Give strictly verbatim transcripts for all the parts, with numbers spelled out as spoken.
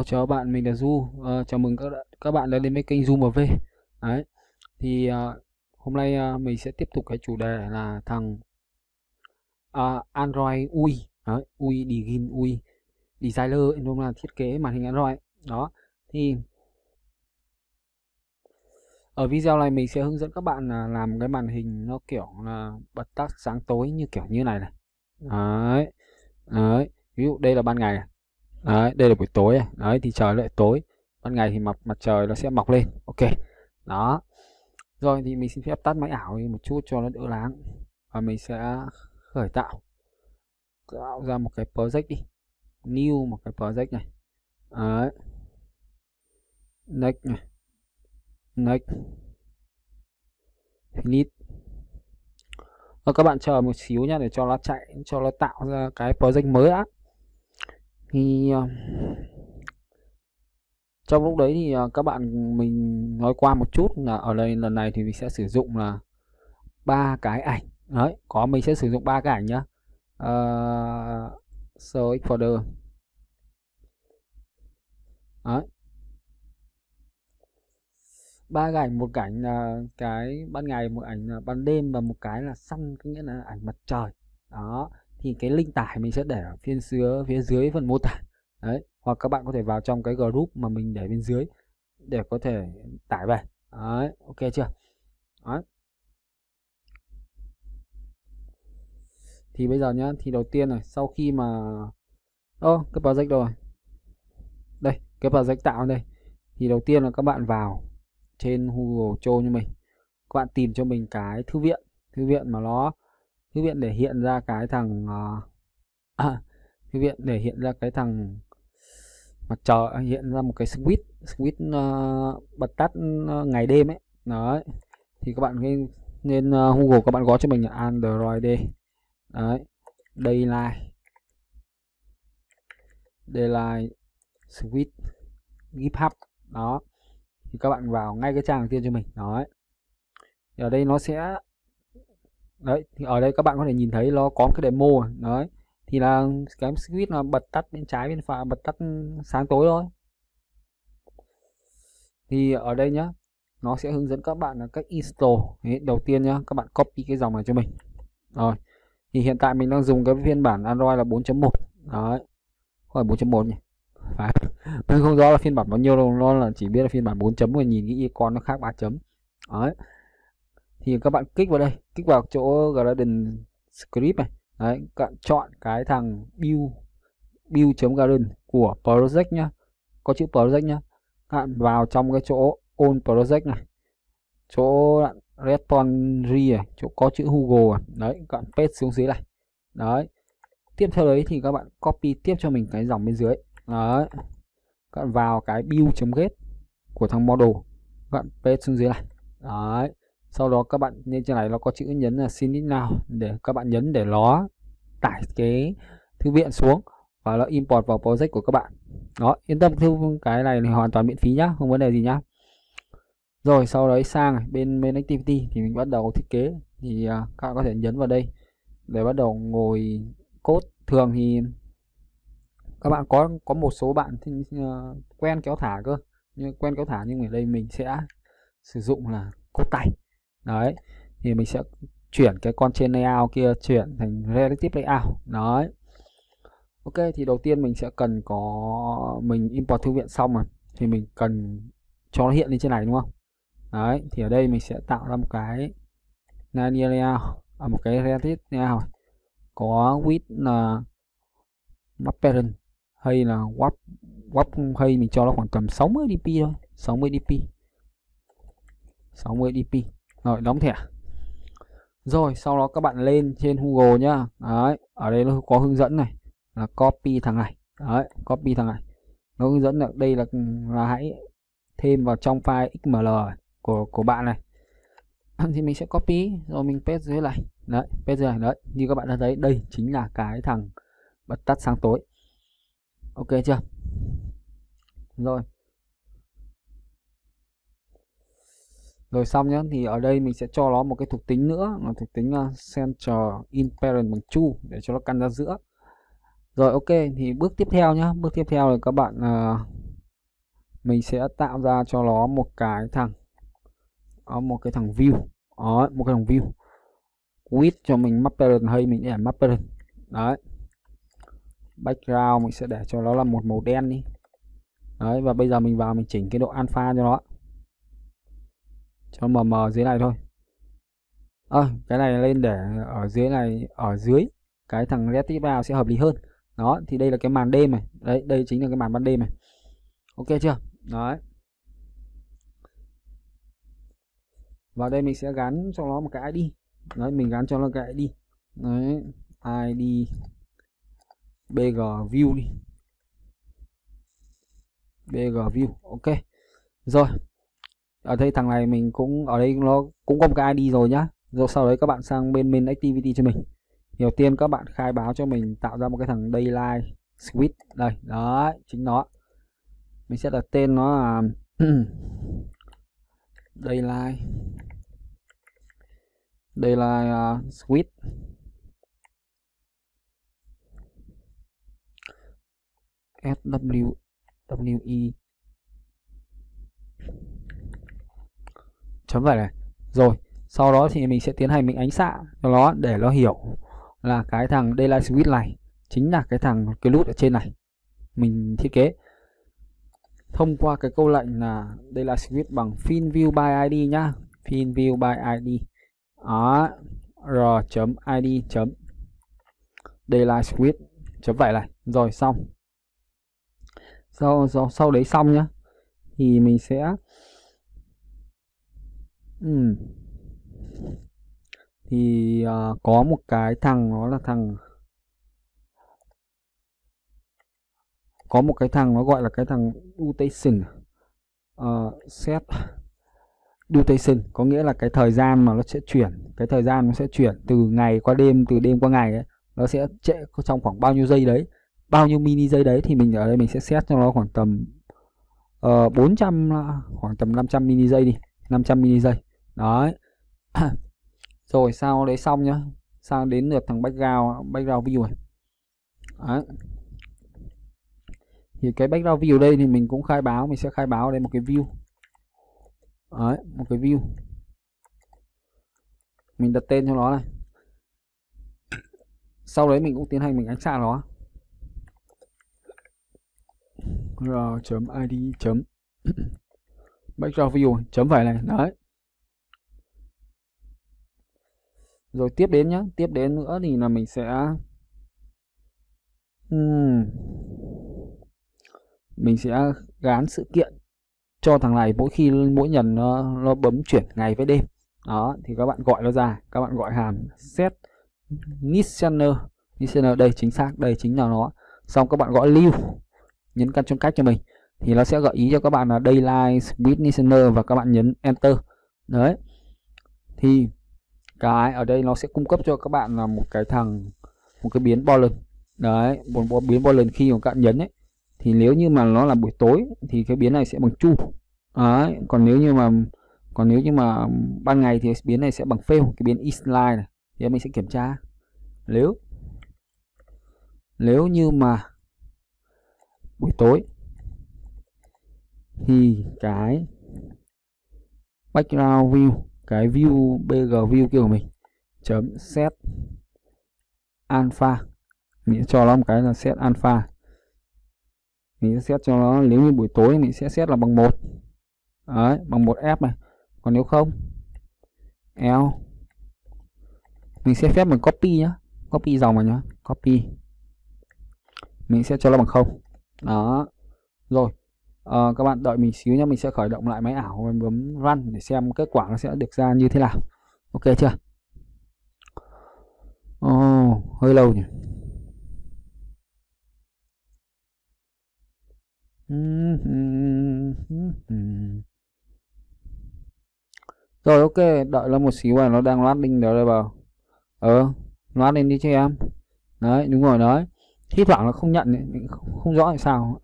chào bạn, mình là Du. Ờ, chào mừng các các bạn đã đến với kênh Du em vê. Đấy. Thì ờ, hôm nay ờ, mình sẽ tiếp tục cái chủ đề là thằng ờ, Android u i. Đấy, u i Begin u i Designer, nó là thiết kế màn hình Android. Đó. Thì ở video này mình sẽ hướng dẫn các bạn là làm cái màn hình nó kiểu là bật tắt sáng tối như kiểu như này này. Đấy. Đấy. Ví dụ đây là ban ngày này. Đấy, đây là buổi tối này. Đấy thì trời lại tối. Ban ngày thì mặt mặt trời nó sẽ mọc lên. Ok. Đó. Rồi thì mình xin phép tắt máy ảo đi một chút cho nó đỡ láng. Và mình sẽ khởi tạo. Tạo ra một cái project đi. New một cái project này. Đấy. Next này. Next. Finish. Và các bạn chờ một xíu nhá để cho nó chạy, cho nó tạo ra cái project mới đã. Thì uh, trong lúc đấy thì uh, các bạn mình nói qua một chút là ở đây lần này thì mình sẽ sử dụng là ba cái ảnh. Đấy, có mình sẽ sử dụng ba cái ảnh nhá. Uh, show folder. Đấy. Ba cái ảnh, một cảnh là cái ban ngày, một ảnh là ban đêm và một cái là sun, có nghĩa là ảnh mặt trời. Đó, thì cái link tải mình sẽ để ở phía dưới phía dưới phần mô tả. Đấy, hoặc các bạn có thể vào trong cái group mà mình để bên dưới để có thể tải về. Đấy, ok chưa? Đấy. Thì bây giờ nhá, thì đầu tiên này, sau khi mà ô cái project rồi. Đây, cái project tạo đây. Thì đầu tiên là các bạn vào trên Google Chrome như mình. Các bạn tìm cho mình cái thư viện, thư viện mà nó thư viện để hiện ra cái thằng uh, à, thư viện để hiện ra cái thằng mặt trời, hiện ra một cái switch switch uh, bật tắt uh, ngày đêm ấy. Đấy. Thì các bạn nên, nên uh, Google các bạn gõ cho mình là Android D. Đấy. Daylight. Daylight switch GitHub. Đó. Thì các bạn vào ngay cái trang đầu tiên cho mình. Đấy. Thì ở đây nó sẽ đấy, thì ở đây các bạn có thể nhìn thấy nó có cái demo này. Đấy. Thì là cái switch là bật tắt bên trái bên phải, bật tắt sáng tối thôi. Thì ở đây nhá, nó sẽ hướng dẫn các bạn là cách install. Đấy, đầu tiên nhá, các bạn copy cái dòng này cho mình. Rồi. Thì hiện tại mình đang dùng cái phiên bản Android là bốn chấm một. Đấy. Không phải bốn chấm một nhỉ? Phải. Mình không rõ là phiên bản bao nhiêu đâu, nó là chỉ biết là phiên bản bốn chấm, rồi nhìn cái icon nó khác ba chấm. Đấy. Thì các bạn kích vào đây, kích vào chỗ Garden Script này. Đấy, các bạn chọn cái thằng build build.garden của project nhá. Có chữ project nhá. Các bạn vào trong cái chỗ on project này. Chỗ repository này, chỗ có chữ Google này. Đấy, các bạn paste xuống dưới này. Đấy. Tiếp theo đấy thì các bạn copy tiếp cho mình cái dòng bên dưới. Đấy. Các bạn vào cái build.get của thằng model. Các bạn paste xuống dưới này. Đấy. Sau đó các bạn lên trên này nó có chữ nhấn là Finish Now, để các bạn nhấn để nó tải cái thư viện xuống và nó import vào project của các bạn. Đó, yên tâm, cái này thì hoàn toàn miễn phí nhá, không vấn đề gì nhá. Rồi sau đấy sang bên bên activity thì mình bắt đầu thiết kế. Thì uh, các bạn có thể nhấn vào đây để bắt đầu ngồi code. Thường thì các bạn có có một số bạn thì uh, quen kéo thả cơ, nhưng quen kéo thả nhưng ở đây mình sẽ sử dụng là code tay. Đấy, thì mình sẽ chuyển cái con trên layout kia chuyển thành relative layout. Đấy. Ok, thì đầu tiên mình sẽ cần có mình import thư viện xong rồi thì mình cần cho nó hiện lên trên này đúng không? Đấy, thì ở đây mình sẽ tạo ra một cái linear layout, ở một cái relative layout có width là map parent hay là warp warp hay mình cho nó khoảng tầm sáu mươi dpi thôi, sáu mươi dpi. sáu mươi dpi. Rồi đóng thẻ. Rồi sau đó các bạn lên trên Google nhá. Đấy, ở đây nó có hướng dẫn này là copy thằng này. Đấy, copy thằng này. Nó hướng dẫn là đây là là hãy thêm vào trong file ích em lờ của của bạn này. Thì mình sẽ copy rồi mình paste dưới này. Đấy, paste dưới này. Đấy, như các bạn đã thấy đây chính là cái thằng bật tắt sáng tối. Ok chưa? Rồi. Rồi xong nhá, thì ở đây mình sẽ cho nó một cái thuộc tính nữa là thuộc tính uh, center in parent bằng true để cho nó căn ra giữa. Rồi ok, thì bước tiếp theo nhá, bước tiếp theo là các bạn uh, mình sẽ tạo ra cho nó một cái thằng đó, một cái thằng view đó, một cái thằng view width cho mình map parent hay mình để map parent đấy. Background mình sẽ để cho nó là một màu đen đi đấy, và bây giờ mình vào mình chỉnh cái độ alpha cho nó cho mờ mờ dưới này thôi. À, cái này lên để ở dưới này, ở dưới cái thằng Reactive vào sẽ hợp lý hơn. Đó thì đây là cái màn đêm này, đấy đây chính là cái màn ban đêm này, ok chưa? Đấy, vào đây mình sẽ gắn cho nó một cái i đê. Đấy, mình gắn cho nó cái i đê. Đấy, i đê bg view đi, bg view, ok. Rồi ở đây thằng này mình cũng ở đây nó cũng có một cái i đê rồi nhá. Rồi sau đấy các bạn sang bên main activity cho mình. Đầu tiên các bạn khai báo cho mình tạo ra một cái thằng daylight switch đây, đấy chính nó. Mình sẽ đặt tên nó là daylight daylight uh, switch sw we chấm vậy này. Rồi sau đó thì mình sẽ tiến hành mình ánh xạ cho nó để nó hiểu là cái thằng daylight switch này chính là cái thằng cái nút ở trên này mình thiết kế thông qua cái câu lệnh là daylight switch bằng fin view by id nhá, fin view by id đó, r chấm id chấm daylight switch chấm vậy này. Rồi xong, sau sau, sau đấy xong nhá thì mình sẽ uhm. thì uh, có một cái thằng nó là thằng có một cái thằng nó gọi là cái thằng duration uh, set duration, có nghĩa là cái thời gian mà nó sẽ chuyển, cái thời gian nó sẽ chuyển từ ngày qua đêm, từ đêm qua ngày ấy, nó sẽ trễ trong khoảng bao nhiêu giây đấy, bao nhiêu mini giây đấy, thì mình ở đây mình sẽ set cho nó khoảng tầm uh, bốn trăm, khoảng tầm năm trăm mini giây đi, năm trăm mini giây đấy. Rồi sau đấy xong nhá, sang đến lượt thằng background background view này. Đấy. Thì cái background view đây thì mình cũng khai báo, mình sẽ khai báo đây một cái view. Đấy, một cái view. Mình đặt tên cho nó này. Sau đấy mình cũng tiến hành mình ánh xạ nó. r.id chấm background view chấm phải này, đấy. Rồi tiếp đến nhá, tiếp đến nữa thì là mình sẽ uhm, mình sẽ gán sự kiện cho thằng này mỗi khi mỗi lần nó, nó bấm chuyển ngày với đêm. Đó thì các bạn gọi nó ra, các bạn gọi hàm set listener listener đây, chính xác đây chính là nó. Xong các bạn gọi lưu, nhấn căn chọn cách cho mình thì nó sẽ gợi ý cho các bạn là daylight switch listener và các bạn nhấn enter. Đấy. Thì cái ở đây nó sẽ cung cấp cho các bạn là một cái thằng một cái biến boolean. Đấy, một biến boolean khi mà các bạn nhấn ấy thì nếu như mà nó là buổi tối thì cái biến này sẽ bằng true. Đấy, còn nếu như mà còn nếu như mà ban ngày thì biến này sẽ bằng fail, cái biến isLight này. Thì mình sẽ kiểm tra. Nếu nếu như mà buổi tối thì cái background view, cái view bg view kia của mình chấm set alpha, mình sẽ cho nó một cái là set alpha. Mình sẽ set cho nó, nếu như buổi tối mình sẽ set là bằng một. Đấy, bằng một F này. Còn nếu không L, mình sẽ phép bằng copy nhá, copy dòng này nhá, copy, mình sẽ cho nó bằng không. Đó. Rồi à, các bạn đợi mình xíu nhá, mình sẽ khởi động lại máy ảo và bấm run để xem kết quả nó sẽ được ra như thế nào. Ok chưa? Oh, hơi lâu nhỉ. Rồi ok, đợi nó một xíu là nó đang loading đều đây vào. Ờ, load lên đi cho em. Đấy, đúng rồi đấy. Thi thoảng nó không nhận ấy, mình không, không rõ tại sao.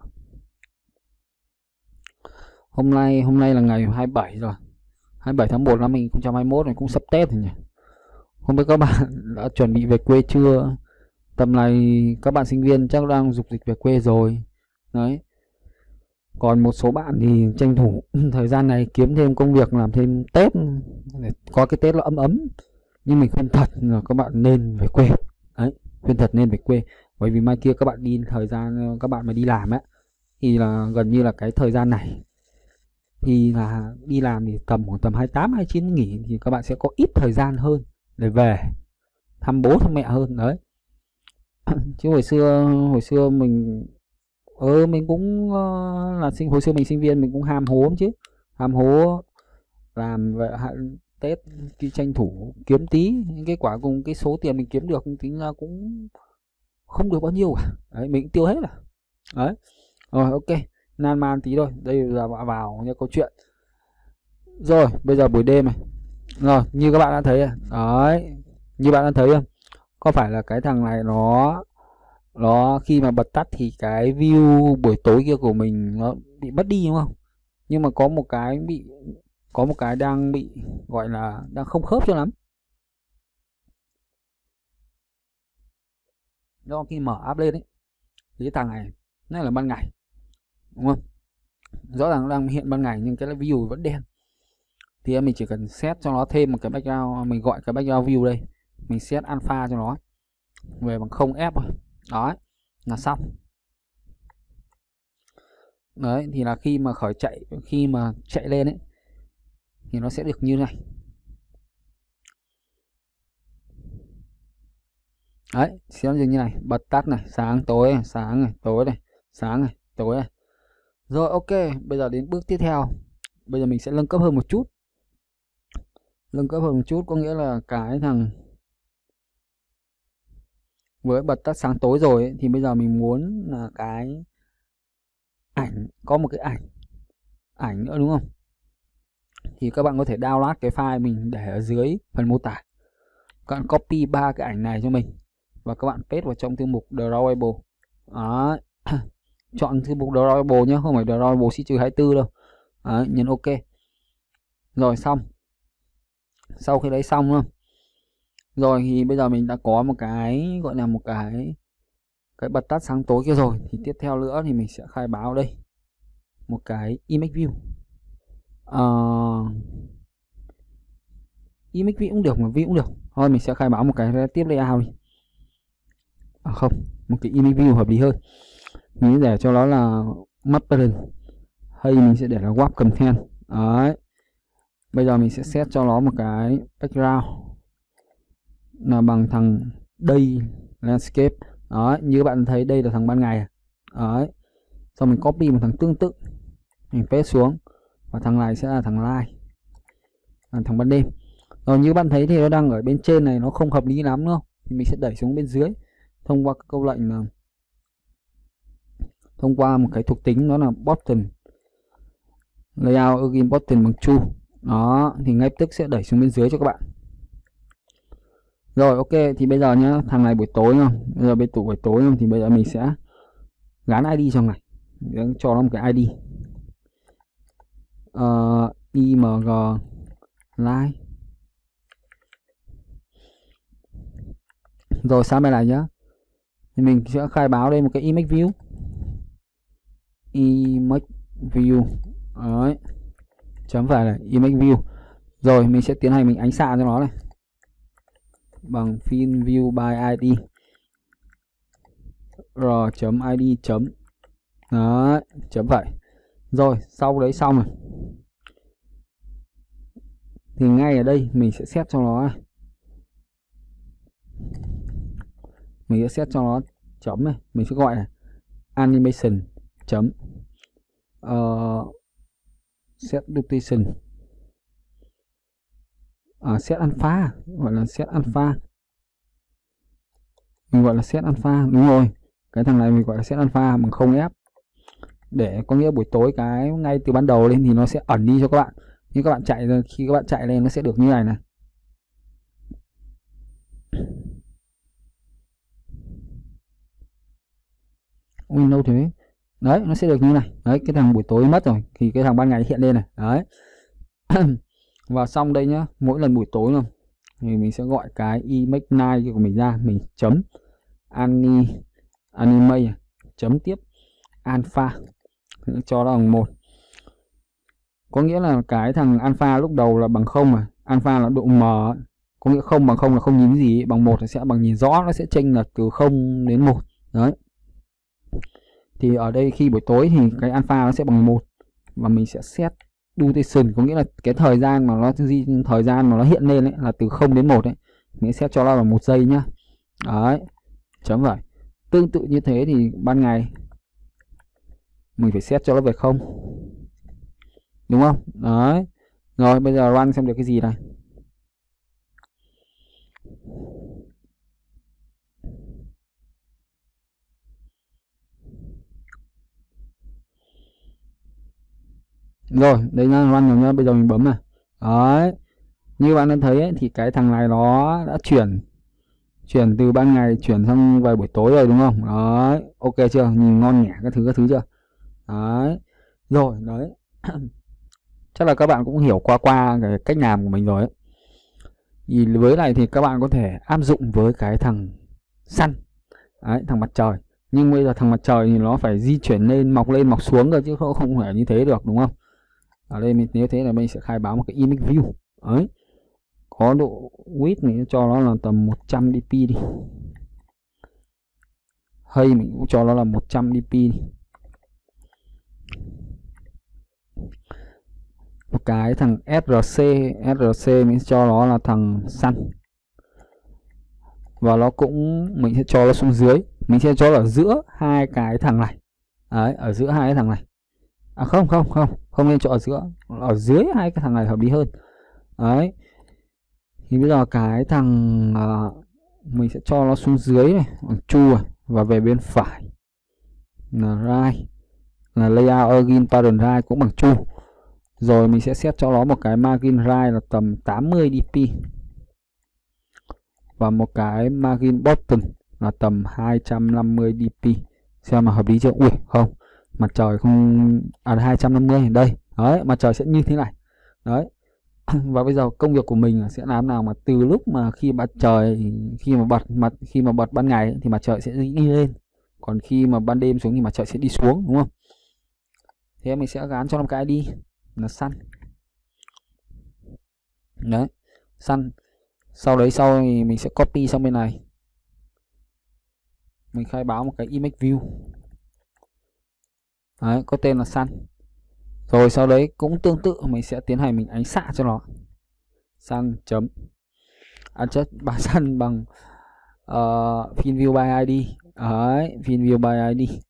Hôm nay hôm nay là ngày hai mươi bảy rồi. hai mươi bảy tháng một năm hai nghìn không trăm hai mươi mốt này, cũng sắp Tết rồi nhỉ. Không biết các bạn đã chuẩn bị về quê chưa? Tầm này các bạn sinh viên chắc đang dục dịch về quê rồi. Đấy. Còn một số bạn thì tranh thủ thời gian này kiếm thêm công việc, làm thêm Tết để có cái Tết nó ấm ấm. Nhưng mình khuyên thật là các bạn nên về quê. Đấy, khuyên thật nên về quê. Bởi vì mai kia các bạn đi thời gian các bạn mà đi làm ấy thì là gần như là cái thời gian này thì là đi làm thì tầm khoảng tầm hai mươi tám hai mươi chín nghỉ thì các bạn sẽ có ít thời gian hơn để về thăm bố thăm mẹ hơn đấy. Chứ hồi xưa hồi xưa mình ờ mình cũng uh, là sinh hồi xưa mình sinh viên mình cũng ham hố lắm chứ, ham hố làm vậy hạn Tết đi tranh thủ kiếm tí, nhưng kết quả cùng cái số tiền mình kiếm được tính ra cũng không được bao nhiêu cả. Đấy, mình tiêu hết rồi. Đấy. Rồi ok, nan man tí thôi, đây là vào, vào nha câu chuyện. Rồi, bây giờ buổi đêm này. Rồi, như các bạn đã thấy đấy, như bạn đã thấy không? Có phải là cái thằng này nó nó khi mà bật tắt thì cái view buổi tối kia của mình nó bị mất đi đúng không? Nhưng mà có một cái bị có một cái đang bị gọi là đang không khớp cho lắm. Do khi mở app lên ấy thì cái thằng này nó là ban ngày đúng không? Rõ ràng nó đang hiện ban ngày nhưng cái view vẫn đen. Thì mình chỉ cần set cho nó thêm một cái background, mình gọi cái background view đây, mình set alpha cho nó về bằng không F thôi. Đó là xong. Đấy thì là khi mà khởi chạy, khi mà chạy lên ấy thì nó sẽ được như này. Đấy, xem như này, bật tắt này, sáng tối này, sáng này, tối này, sáng này, tối này. Rồi ok, bây giờ đến bước tiếp theo. Bây giờ mình sẽ nâng cấp hơn một chút. Nâng cấp hơn một chút có nghĩa là cái thằng với bật tắt sáng tối rồi ấy, thì bây giờ mình muốn là cái ảnh, có một cái ảnh ảnh nữa đúng không? Thì các bạn có thể download cái file mình để ở dưới phần mô tả. Các bạn copy ba cái ảnh này cho mình và các bạn paste vào trong thư mục drawable. Đó. Chọn thư mục drawable nhé, không phải drawable C trừ hai mươi tư đâu. Đó, nhấn ok. Rồi xong. Sau khi đấy xong luôn. Rồi thì bây giờ mình đã có một cái gọi là một cái cái bật tắt sáng tối kia rồi, thì tiếp theo nữa thì mình sẽ khai báo đây một cái image view. Uh, image view cũng được mà view cũng được. Thôi mình sẽ khai báo một cái tiếp layout đi. À không, một cái image view hợp lý hơn. Mình để cho nó là map pattern hay mình sẽ để là wrap content. Đấy. Bây giờ mình sẽ set cho nó một cái background là bằng thằng day landscape. Đấy, như các bạn thấy đây là thằng ban ngày. Đấy. Xong mình copy một thằng tương tự, mình paste xuống và thằng này sẽ là thằng live, là thằng ban đêm. Rồi như bạn thấy thì nó đang ở bên trên này, nó không hợp lý lắm nữa, thì mình sẽ đẩy xuống bên dưới thông qua câu lệnh là thông qua một cái thuộc tính đó là button layout again button bằng true. Đó thì ngay tức sẽ đẩy xuống bên dưới cho các bạn. Rồi ok, thì bây giờ nhá, thằng này buổi tối không, bây giờ bên tủ buổi tối không, thì bây giờ mình sẽ gắn i đê cho này, cho nó một cái i đê uh, img live. Rồi sang bên này nhá, thì mình sẽ khai báo đây một cái image view, image view. Đấy, chấm phải là image view. Rồi mình sẽ tiến hành mình ánh xạ cho nó này bằng fill view by id r chấm id chấm. Đấy, chấm vậy. Rồi sau đấy xong rồi thì ngay ở đây mình sẽ set cho nó này. Mình sẽ set cho nó chấm này, mình sẽ gọi là animation chấm uh, set duration, à, set alpha, gọi là set alpha, mình gọi là set alpha, đúng rồi, cái thằng này mình gọi là set alpha bằng không F, để có nghĩa buổi tối cái ngay từ ban đầu lên thì nó sẽ ẩn đi cho các bạn, nhưng các bạn chạy khi các bạn chạy lên nó sẽ được như này này. Windows thế đấy, nó sẽ được như này. Đấy, cái thằng buổi tối mất rồi thì cái thằng ban ngày hiện lên này. Đấy. Và xong đây nhá, mỗi lần buổi tối luôn thì mình sẽ gọi cái image night của mình ra, mình chấm ani anime chấm tiếp alpha cho nó bằng một. Có nghĩa là cái thằng alpha lúc đầu là bằng không mà, alpha là độ m, có nghĩa không bằng không là không nhìn gì, bằng một là sẽ bằng nhìn rõ, nó sẽ chênh là từ không đến một. Đấy. Thì ở đây khi buổi tối thì cái alpha nó sẽ bằng một và mình sẽ set duration, có nghĩa là cái thời gian mà nó thời gian mà nó hiện lên ấy là từ không đến một ấy, mình sẽ set cho nó là một giây nhá. Đấy. Chấm vậy. Tương tự như thế thì ban ngày mình phải set cho nó về không. Đúng không? Đấy. Rồi bây giờ run xem được cái gì này. Rồi, đấy là run rồi nhá, bây giờ mình bấm này. Đấy. Như bạn đã thấy ấy, thì cái thằng này nó đã chuyển chuyển từ ban ngày chuyển sang về buổi tối rồi đúng không? Đấy, ok chưa? Nhìn ngon nhẹ các thứ các thứ chưa? Đấy. Rồi, đấy. Chắc là các bạn cũng hiểu qua qua cái cách làm của mình rồi ấy. Thì với này thì các bạn có thể áp dụng với cái thằng sun. Đấy, thằng mặt trời. Nhưng bây giờ thằng mặt trời thì nó phải di chuyển lên, mọc lên, mọc xuống cơ chứ không không phải như thế được đúng không? Ở đây mình nếu thế là mình sẽ khai báo một cái image view. Đấy. Có độ width mình cho nó là tầm một trăm dpi đi. Hay mình cũng cho nó là một trăm dpi đi. Một cái thằng ét rờ xê, ét rờ xê mình sẽ cho nó là thằng sun. Và nó cũng mình sẽ cho nó xuống dưới, mình sẽ cho nó ở giữa hai cái thằng này. Đấy, ở giữa hai cái thằng này. À không không không, không nên cho ở giữa, ở dưới hai cái thằng này hợp lý hơn. Đấy. Thì bây giờ cái thằng uh, mình sẽ cho nó xuống dưới này, bằng chu này, và về bên phải là right, là layout origin parent right cũng bằng chu. Rồi mình sẽ set cho nó một cái margin right là tầm tám mươi dpi và một cái margin bottom là tầm hai trăm năm mươi dpi. Xem mà hợp lý chưa? Ui không, mặt trời không, à hai trăm năm mươi đây. Đấy, mặt trời sẽ như thế này. Đấy. Và bây giờ công việc của mình sẽ làm nào mà từ lúc mà khi mặt trời khi mà bật mặt khi mà bật ban ngày ấy, thì mặt trời sẽ đi lên, còn khi mà ban đêm xuống thì mặt trời sẽ đi xuống đúng không? Thế mình sẽ gắn cho nó một cái đi là sun. Đấy, sun. Sau đấy sau thì mình sẽ copy sang bên này, mình khai báo một cái image view. Đấy, có tên là sun. Rồi sau đấy cũng tương tự mình sẽ tiến hành mình ánh xạ cho nó. Sun chấm adjust ba sun bằng uh, finview by id. Đấy, finview by id.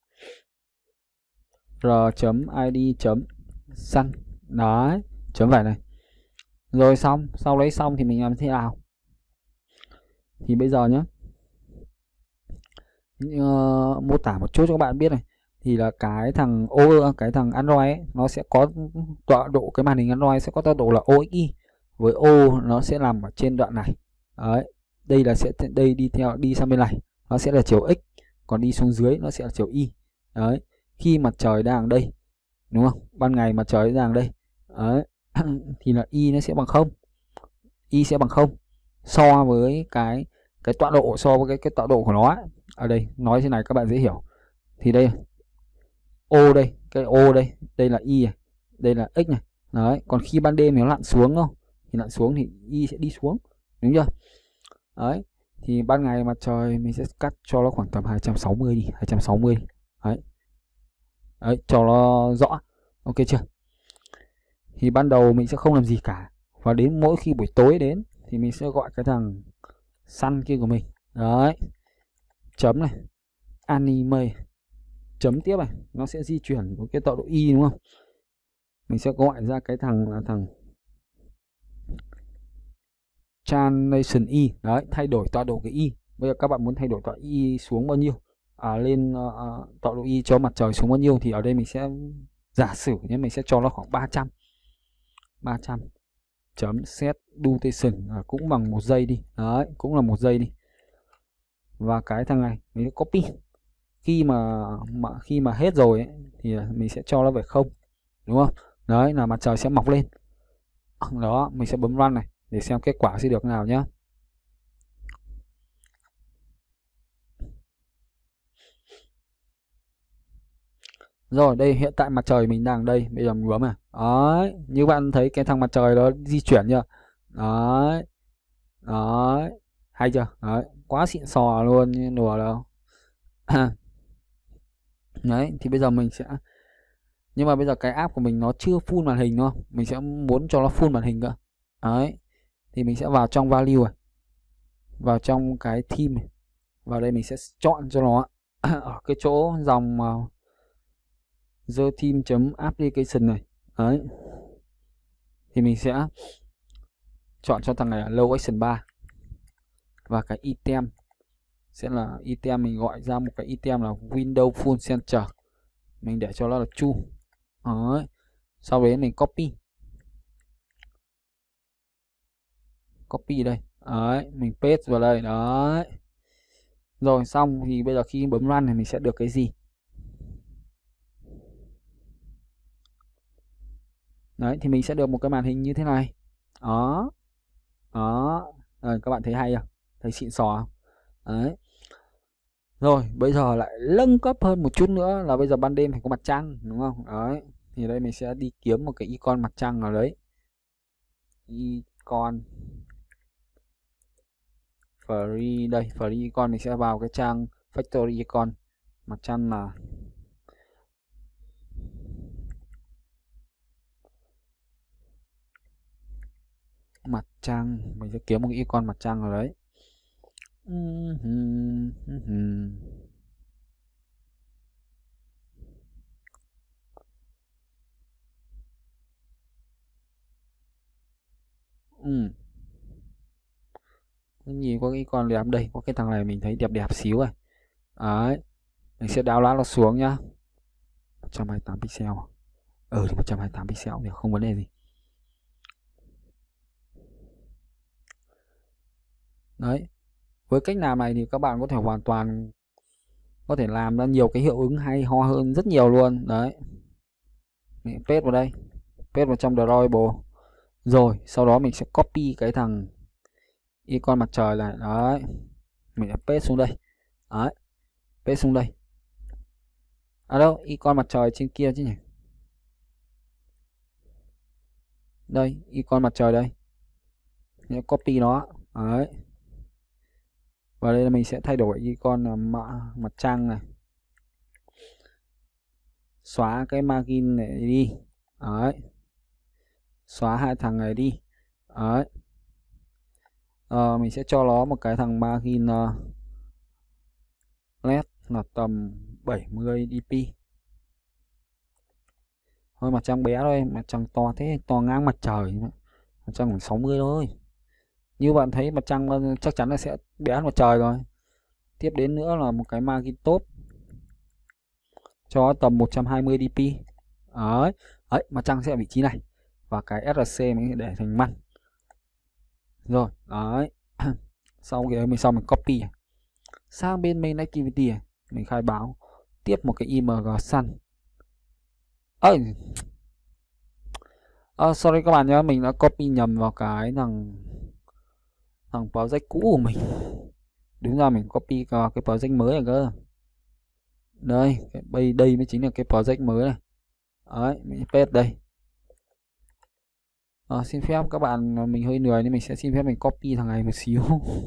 r chấm id chấm sun. Đấy, chấm vậy này. Rồi xong, sau đấy xong thì mình làm thế nào? Thì bây giờ nhé, uh, mô tả một chút cho các bạn biết này, thì là cái thằng ô cái thằng Android ấy, nó sẽ có tọa độ, cái màn hình Android sẽ có tọa độ là o ích i, với O nó sẽ nằm ở trên đoạn này. Đấy, đây là sẽ đây đi theo đi sang bên này nó sẽ là chiều x, còn đi xuống dưới nó sẽ là chiều y. Đấy, khi mặt trời đang ở đây đúng không, ban ngày mặt trời đang ở đây. Đấy. Thì là y nó sẽ bằng không, y sẽ bằng không so với cái cái tọa độ, so với cái cái tọa độ của nó ấy. Ở đây nói thế này các bạn dễ hiểu, thì đây O đây, cái O đây, đây là y này, đây là x này. Đấy, còn khi ban đêm nó lặn xuống không, thì lặn xuống thì y sẽ đi xuống, đúng chưa? Đấy, thì ban ngày mặt trời mình sẽ cắt cho nó khoảng tầm hai trăm sáu mươi đi, hai trăm sáu mươi đi. Đấy. Đấy, cho nó rõ. Ok chưa? Thì ban đầu mình sẽ không làm gì cả, và đến mỗi khi buổi tối đến thì mình sẽ gọi cái thằng sun kia của mình. Đấy, chấm này, anime, chấm tiếp này, nó sẽ di chuyển với cái tọa độ y đúng không? Mình sẽ gọi ra cái thằng là thằng translation y. Đấy, thay đổi tọa độ cái y. Bây giờ các bạn muốn thay đổi tọa y xuống bao nhiêu, à, lên uh, tọa độ y cho mặt trời xuống bao nhiêu, thì ở đây mình sẽ giả sử nhé, mình sẽ cho nó khoảng ba trăm. ba trăm chấm set duration, à, cũng bằng một giây đi. Đấy, cũng là một giây đi. Và cái thằng này mình sẽ copy. Khi mà, mà khi mà hết rồi ấy, thì mình sẽ cho nó về không, đúng không? Đấy, là mặt trời sẽ mọc lên. Đó, mình sẽ bấm run này để xem kết quả sẽ được nào nhé. Rồi đây hiện tại mặt trời mình đang đây, bây giờ mình bấm này. Đấy, như bạn thấy cái thằng mặt trời đó di chuyển chưa? Đấy. Đấy. Hay chưa? Đấy, quá xịn sò luôn, như đùa đâu. Đấy, thì bây giờ mình sẽ, nhưng mà bây giờ cái app của mình nó chưa full màn hình đúng không? Mình sẽ muốn cho nó full màn hình cơ. Đấy. Thì mình sẽ vào trong value này. Vào trong cái theme này. Vào đây mình sẽ chọn cho nó ở cái chỗ dòng uh, the theme.application này. Đấy. Thì mình sẽ chọn cho thằng này là low action ba. Và cái item sẽ là item, mình gọi ra một cái item là window full center. Mình để cho nó là true. Đấy. Sau đấy mình copy. Copy đây. Đấy, mình paste vào đây. Đấy. Rồi xong thì bây giờ khi bấm run thì mình sẽ được cái gì? Đấy, thì mình sẽ được một cái màn hình như thế này. Đó. Đó. Rồi, các bạn thấy hay không? Thấy xịn sò không? Đấy. Rồi, bây giờ lại nâng cấp hơn một chút nữa là bây giờ ban đêm phải có mặt trăng, đúng không? Đấy. Thì đây mình sẽ đi kiếm một cái icon mặt trăng nào đấy. Icon free đây, free icon mình sẽ vào cái trang factory icon. Mặt trăng là mặt trăng, mình sẽ kiếm một cái icon mặt trăng nào đấy. Ừ. Nhìn có cái con đẹp đây, có cái thằng này mình thấy đẹp đẹp xíu rồi. Đấy, mình sẽ download nó xuống nhá. một trăm hai mươi tám pixel. Ừ thì một trăm hai mươi tám pixel thì không vấn đề gì. Đấy, với cách làm này thì các bạn có thể hoàn toàn có thể làm ra nhiều cái hiệu ứng hay ho hơn rất nhiều luôn. Đấy, mình paste vào đây, paste vào trong drawable. Rồi sau đó mình sẽ copy cái thằng icon mặt trời này. Đấy, mình sẽ paste xuống đây. Đấy, paste xuống đây. À đâu, icon mặt trời trên kia chứ nhỉ. Đây, icon mặt trời đây. Mình copy nó. Đấy. Và đây là mình sẽ thay đổi icon là mặt, mặt trăng này. Xóa cái margin này đi. Đấy. Xóa hai thằng này đi. Đấy. À, mình sẽ cho nó một cái thằng margin uh, led là tầm bảy mươi dp. Thôi mặt trăng bé thôi, mặt trăng to thế, to ngang mặt trời. Mặt trăng khoảng sáu mươi thôi. Như bạn thấy mặt trăng chắc chắn là sẽ bé hơn mặt trời rồi. Tiếp đến nữa là một cái margin top cho tầm một trăm hai mươi dp. Đấy. Đấy, mặt trăng sẽ ở vị trí này. Và cái ét rờ xê mình để thành măn. Rồi, đấy. Sau cái mình xong mình copy sang bên main activity, mình khai báo tiếp một cái img sun. Ơi, à, sorry các bạn nhé, mình đã copy nhầm vào cái thằng thằng project cũ của mình. Đúng ra mình copy vào cái project mới này cơ. Đây, đây, đây mới chính là cái project mới này. Đấy, mình paste đây. À, xin phép các bạn, mình hơi lười nên mình sẽ xin phép mình copy thằng này một xíu.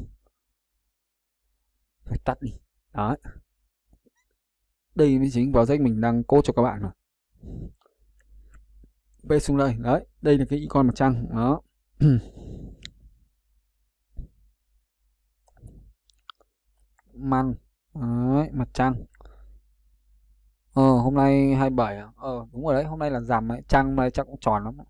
Phải tắt đi. Đấy. Đây mới chính project mình đang code cho các bạn rồi. Paste xuống đây. Đấy, đây là cái icon mặt trăng. Đó. Măng. Đấy, mặt trăng. Ờ, hôm nay hai mươi bảy à? Ờ, đúng rồi đấy, hôm nay là rằm ấy, trăng hôm nay chắc cũng tròn lắm.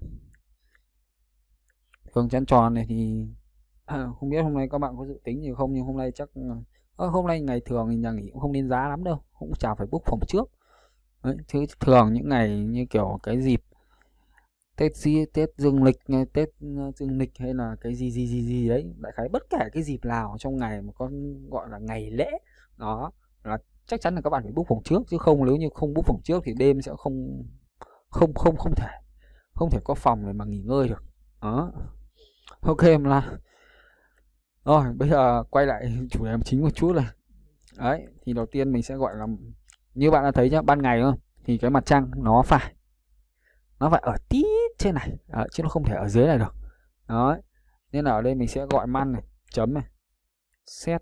Thường trăng tròn này thì à, không biết hôm nay các bạn có dự tính gì không, nhưng hôm nay chắc à, hôm nay ngày thường thì nhà nghỉ cũng không nên giá lắm đâu, cũng chả phải book phòng trước. Đấy, chứ thường những ngày như kiểu cái dịp Tết gì, Tết dương lịch, Tết dương lịch hay là cái gì gì gì gì đấy, đại khái bất kể cái dịp nào trong ngày mà có gọi là ngày lễ đó là chắc chắn là các bạn phải book phòng trước, chứ không nếu như không book phòng trước thì đêm sẽ không không không không thể không thể có phòng để mà nghỉ ngơi được. Đó, ok là rồi bây giờ quay lại chủ đề chính một chút này. Đấy, thì đầu tiên mình sẽ gọi là như bạn đã thấy nhá, ban ngày không, thì cái mặt trăng nó phải nó phải ở tít trên này. Đấy, chứ nó không thể ở dưới này được. Đấy, nên là ở đây mình sẽ gọi man này, chấm này, set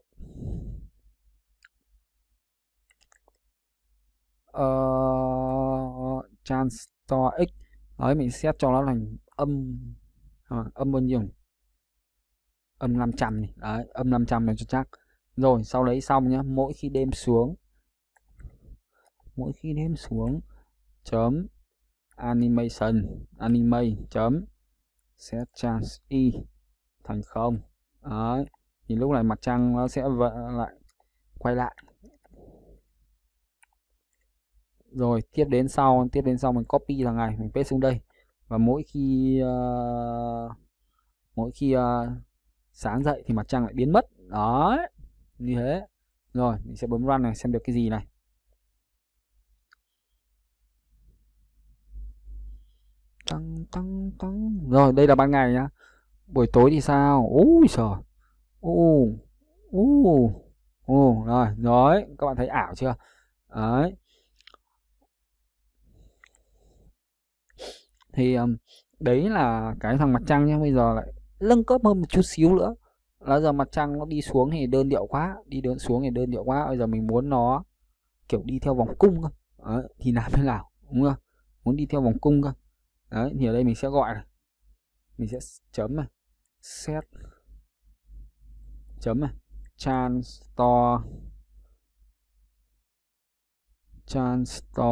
uh, transport x. Đấy, mình set cho nó thành âm à, âm bao nhiêu nhỉ? Âm năm trăm này. Đấy, âm năm trăm này cho chắc. Rồi sau đấy xong nhá, mỗi khi đêm xuống mỗi khi đêm xuống chấm animation animate chấm set chance y thành không. Đấy, thì lúc này mặt trăng nó sẽ lại quay lại. Rồi tiếp đến sau tiếp đến sau mình copy thằng này mình paste xuống đây, và mỗi khi uh, mỗi khi uh, sáng dậy thì mặt trăng lại biến mất. Đấy, như thế. Rồi mình sẽ bấm run này xem được cái gì này. Tăng tăng tăng. Rồi đây là ban ngày nhá. Buổi tối thì sao? Ui trời. Ồ. Ồ. Ồ rồi, rồi, các bạn thấy ảo chưa? Đấy. Thì um, đấy là cái thằng mặt trăng nhá. Bây giờ lại nâng cấp hơn một chút xíu nữa. Là giờ mặt trăng nó đi xuống thì đơn điệu quá, đi đơn xuống thì đơn điệu quá. Bây giờ mình muốn nó kiểu đi theo vòng cung cơ. Đấy, thì làm thế nào, đúng không? Muốn đi theo vòng cung cơ. Đấy, thì ở đây mình sẽ gọi này. Mình sẽ chấm này, set chấm này, transport transport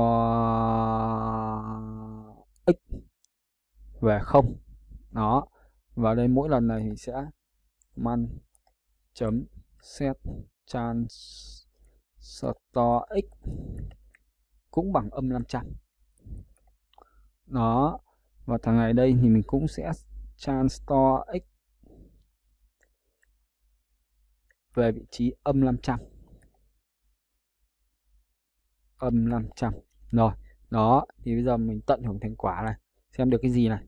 x về không. Đó, và đây mỗi lần này thì sẽ man chấm set transport x cũng bằng âm năm trăm. Đó, và thằng này đây thì mình cũng sẽ transport x về vị trí âm năm trăm. Âm năm trăm. Rồi, đó, thì bây giờ mình tận hưởng thành quả này, xem được cái gì này.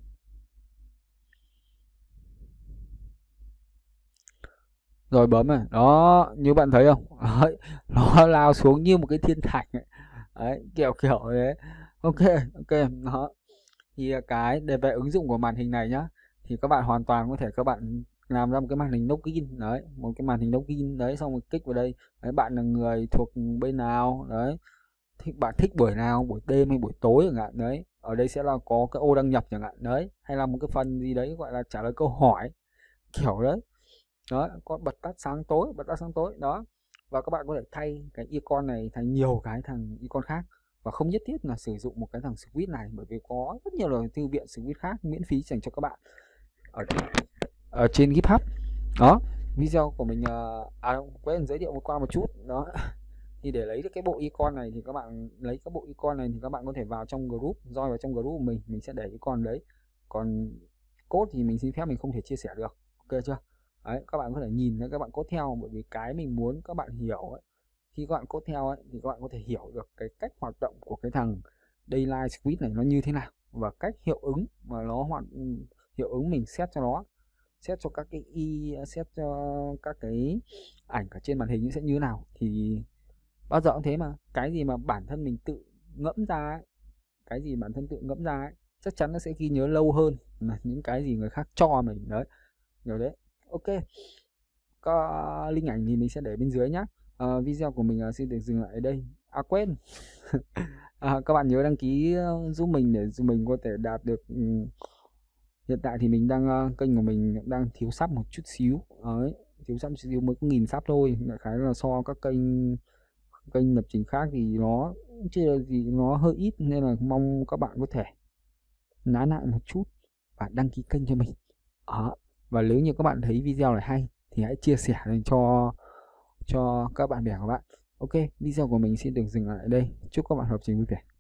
Rồi bấm này, đó, như bạn thấy không? Đấy, nó lao xuống như một cái thiên thạch ấy. Đấy, kiểu kiểu đấy. Ok, ok, đó. Thì cái để về ứng dụng của màn hình này nhá, thì các bạn hoàn toàn có thể các bạn làm ra một cái màn hình login đấy, một cái màn hình login đấy, xong rồi kích vào đây. Đấy, bạn là người thuộc bên nào đấy, thích bạn thích buổi nào, buổi đêm hay buổi tối chẳng hạn đấy. Ở đây sẽ là có cái ô đăng nhập chẳng hạn đấy, hay là một cái phần gì đấy gọi là trả lời câu hỏi kiểu đấy. Đó, có bật tắt sáng tối, bật tắt sáng tối đó. Và các bạn có thể thay cái icon này thành nhiều cái thằng icon khác, và không nhất thiết là sử dụng một cái thằng Squid này, bởi vì có rất nhiều lời thư viện Squid khác miễn phí dành cho các bạn ở, ở trên GitHub. Đó, video của mình à quên giới thiệu qua một chút đó. Thì để lấy được cái bộ icon này thì các bạn lấy các bộ icon này thì các bạn có thể vào trong group, join vào trong group của mình, mình sẽ để icon đấy. Còn code thì mình xin phép mình không thể chia sẻ được, ok chưa? Đấy, các bạn có thể nhìn thấy các bạn code theo, bởi vì cái mình muốn các bạn hiểu ấy, khi các bạn code theo ấy, thì các bạn có thể hiểu được cái cách hoạt động của cái thằng Daylight Squid này nó như thế nào, và cách hiệu ứng mà nó hoạt hiệu ứng mình set cho nó, set cho các cái y set cho các cái ảnh ở trên màn hình sẽ như thế nào. Thì bao giờ cũng thế mà, cái gì mà bản thân mình tự ngẫm ra ấy, cái gì bản thân tự ngẫm ra ấy, chắc chắn nó sẽ ghi nhớ lâu hơn là những cái gì người khác cho mình đấy, hiểu đấy. Ok, có link ảnh thì mình sẽ để bên dưới nhá. À, video của mình xin được dừng lại ở đây. À quên, à, các bạn nhớ đăng ký giúp mình để giúp mình có thể đạt được. Hiện tại thì mình đang kênh của mình đang thiếu sub một chút xíu đấy, thiếu sub một chút xíu mới có nghìn sub thôi, đại khái là so các kênh kênh lập trình khác thì nó chưa gì nó hơi ít, nên là mong các bạn có thể nán lại một chút và đăng ký kênh cho mình. Đó. Và nếu như các bạn thấy video này hay thì hãy chia sẻ cho cho các bạn bè của bạn. Ok, video của mình xin được dừng lại ở đây. Chúc các bạn lập trình vui vẻ.